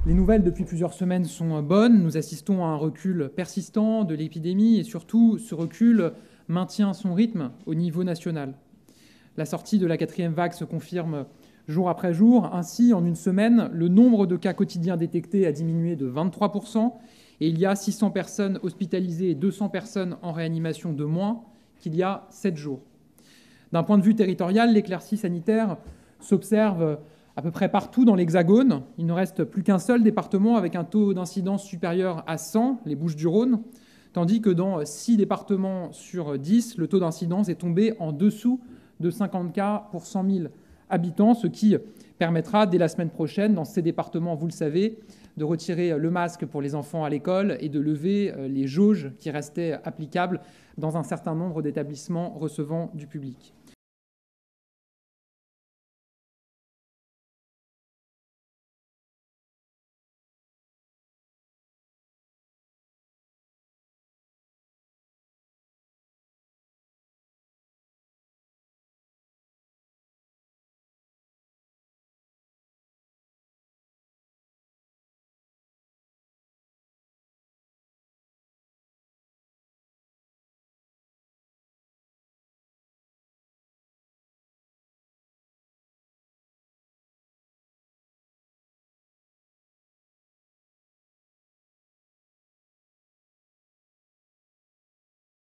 Les nouvelles depuis plusieurs semaines sont bonnes. Nous assistons à un recul persistant de l'épidémie et surtout, ce recul maintient son rythme au niveau national. La sortie de la quatrième vague se confirme jour après jour. Ainsi, en une semaine, le nombre de cas quotidiens détectés a diminué de 23% et il y a 600 personnes hospitalisées et 200 personnes en réanimation de moins qu'il y a 7 jours. D'un point de vue territorial, l'éclaircie sanitaire s'observe à peu près partout dans l'Hexagone. Il ne reste plus qu'un seul département avec un taux d'incidence supérieur à 100, les Bouches-du-Rhône, tandis que dans 6 départements sur 10, le taux d'incidence est tombé en dessous de 50 cas pour 100 000 habitants, ce qui permettra dès la semaine prochaine, dans ces départements, vous le savez, de retirer le masque pour les enfants à l'école et de lever les jauges qui restaient applicables dans un certain nombre d'établissements recevant du public.